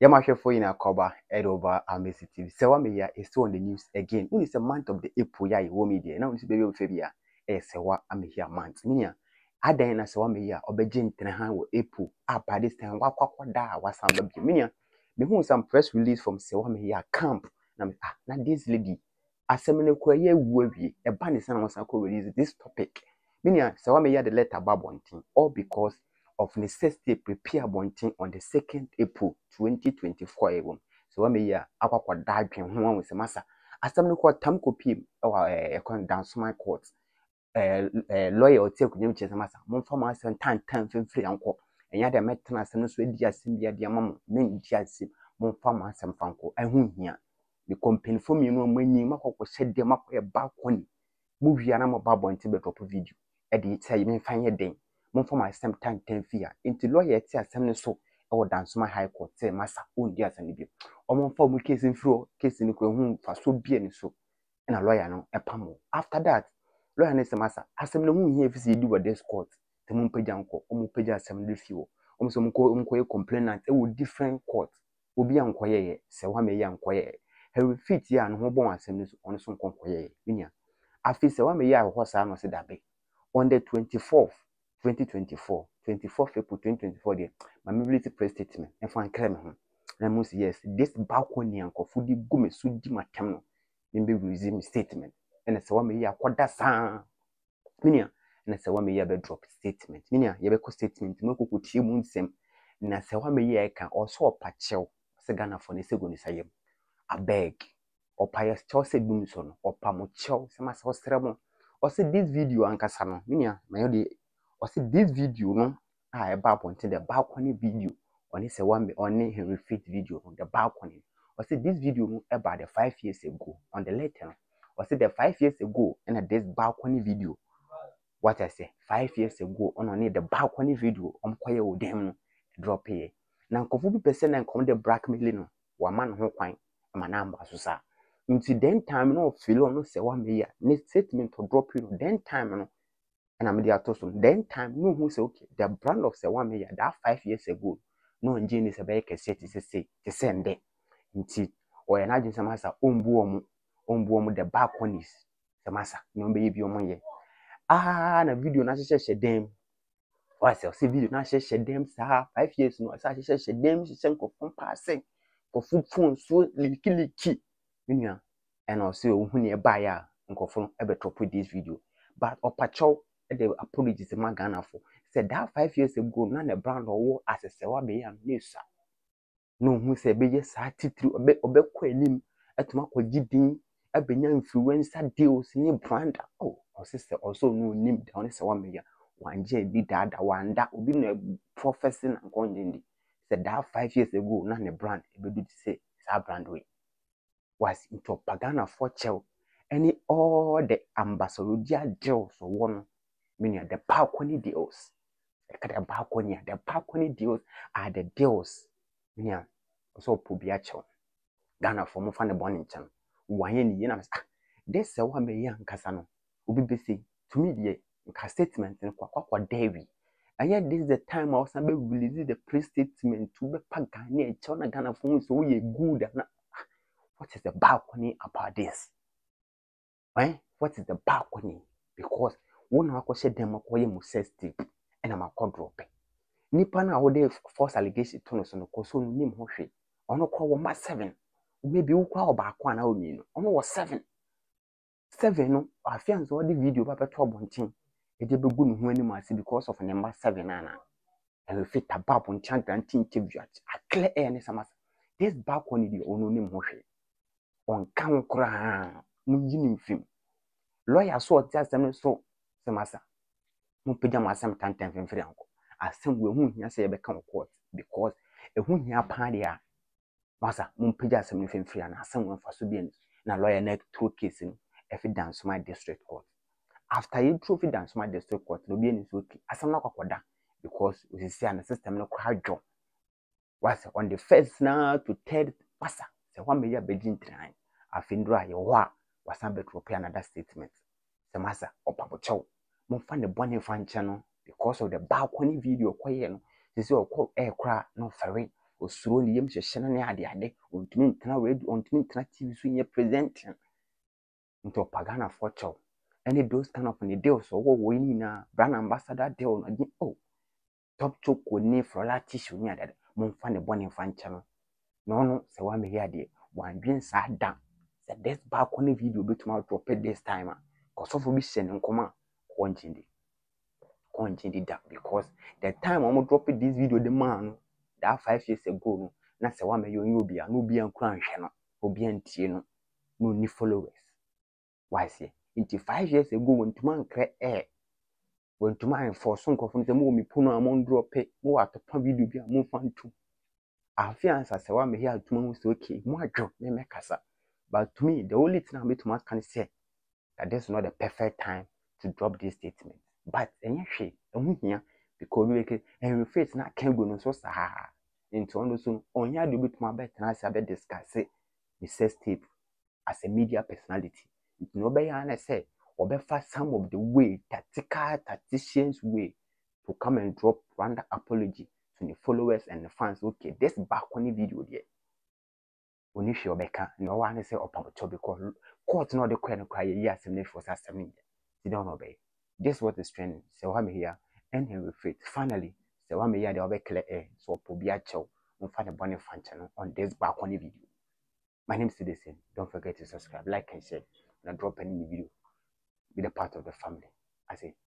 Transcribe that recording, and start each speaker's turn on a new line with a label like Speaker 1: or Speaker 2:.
Speaker 1: Yamashefo in a cover head over Amazing TV. Sewa Meya is still on the news again. When it's a month of the April, ya you media. Now it's baby of Febia. Sewa Amehia month. Minya, Ada na Sewa Meya obejin tenahan wo April. By this time, da was some baby. Minya, me who some press release from Sewa Meya camp. Now this lady, as a minute kwaye wubi, a band son was release this topic. Minya, Sewa Meya the letter babonting, all because of necessity prepare bonting on the 2nd April 2024. So when me akwa dadwen ho an se masa asem no ko tam kopi e dance my court lawyer otie kunyem che se masa momfa ma asem tan fimfiri anko enya de metena asem no so edi asem bia de amam men di asem momfa ma asem fanko ehun hia the company for me no manyi makoko hyede makoye balcony mu wia na mo ba bonting be top video e de say me fan ye den momfa ma asem tan fia into lawyer ti asem no so e dance my high court say masa ondi asem ni bi omomfa mu case mfiro case ni ko hu fa so bia ni so na lawyer no e pamo after that lawyer ne say masa asem no hu hia fisi di with this court te mu pagya nko omu pagya asem de fi wo omu so mko ye complainant e wo different court obi ankoye ye se wa me ye ankoye he fit ya no ho bon asem ni so on so nkonkoye ye minia afi se wa me ye ho sa no se dabe on the 24th 24th April 2024 there my mobility press statement and for claim ho na mo say yes this balcony ankofo di gume so di matem no membe release me statement and say wa me ye akoda sa minia na say wa me ye be drop statement minia ye be ko statement no kokotie mu nsem na say wa me ye ka also opachew se Ghana for ne sego ni sayem abeg opaya chew se dum so no opamo chew se ma se osremo o se this video ankasa no minia mayo de o se this video no e ba ponte the balcony video on say one me on Henry Fit video on the balcony o se this video no about the 5 years ago on the letter o se the 5 years ago and this balcony video what I say 5 years ago on the balcony video koye o dem no drop here na nkofu bi pese na nkom the blackmailing no wa man ho kwan ma na amba so sa until then time no feel on say wa me ya ne statement to drop you then time no and I'm the atos then time no who say okay the brand of say wa me ya that 5 years ago no nje ni say be ke set say te send until o ya na jin say masa ombu omu the balconies say masa no be bi omo ye na video na hye dem o say video na hye dem sa 5 years no sa hye dem hye nkofon passe for phone so liki minia and also who ne ba ya nkofon e be drop this video but opacho the apologies ma Ghana for said that 5 years ago na the brand owo asese wa be ya nesa no hu se be ye sa titiri obe kwa enim etuma kwa gidin abenya influencer deals ni brand osese also no nim down se wa me ya wanje bi dada wanda obi na professor na nkonje ndi said that 5 years ago na the brand e be do say sa brand way was into Pagana for Chel any all the ambassador deals so one meaning the balcony deals the balcony deals are the deals meaning so pobia Chel Ghana for mo fan the born in chan wanye ni na this say one me yan kasa no obi be say to me the ka statement no kwa David and yet this is the time I was be release the pre statement to be Pagana e Chel na Ghana for so we good na what is the balcony about this? Right? What is the balcony? Because one akoshe dem akoye musesti and am akọ drop. Nipa na wo dey false allegation to no so no koso no nim ho hwe. Ono kwa wo ma 7. Maybe wo kwa oba akwa na oni no. Ono wo 7. 7 no afianso wo the video ba beto obontin. E dey begu no ho anim ase because of number 7 na. And we fit about bontin granting interview at clear air ne sama. This balcony dey ono nim ho hwe. On kan kra munjini film lawyer so tiasem so semasa mo pejam asem tantan fimfiri anko asem we hu hia se ye be kan court because e hu hia pa dia masa mo pejam asem fimfiri na asem we fa so bi na lawyer na through case ni evidence my district court after you through evidence my district court no bi ni so okay asem na kwakoda because we see an system no kwa jo was on the first now to third masa se wa me ya begin tran afindra ye ho a wasan drop another statement semasa opapocho mo fa ne bone fa nche no because of the balcony video kwaye no say okọ ekra no ferry osuro ne yam hyehye ne ade ontumi ntena radio ontumi ntena TV so nye presenting nto pagana for chow any those kind of ne deals so wo ni na brand ambassador deal no oh top choco ne frola tissue ni ade momfa ne bone fa nche no no se wa me here de wandwen sa dan se this back on video betuma drop this time cause of bi hye ne nkoma konjindi that because the time I'm dropping this video the man that 5 years ago no na se wa me yo obi a no obi ankura nhwe no obi antie no no ni followers why say into 5 years ago when tuma nkre when tuma enforce nkofo no se mo mi puno amon drop mo atopa video bi a mo fa ntu afiansa se wa me here tuma mo say okay mo adwo me kasa but to me the only thing I tuma can say that this is not the perfect time to drop this statement but enye hwe ehun hia because we make every face na can go no so sa into on so onya do bituma bet na say be discuss the sex tape as a media personality no be ya na say obefa some of the way tacticians way to come and drop random apology to the followers and the fans okay this back on the video there oni hwe obeka no wa na say opamocho because court no de kwa no kwa ye asem na for asem ni ti don obey this what is trending say wa me here and Henry Faith finally say wa me here the obekle so opo a chew mfa ne bone fanche no on this back on the video. My name is Citizen. Don't forget to subscribe, like and share and drop any video. Be the part of the family. I say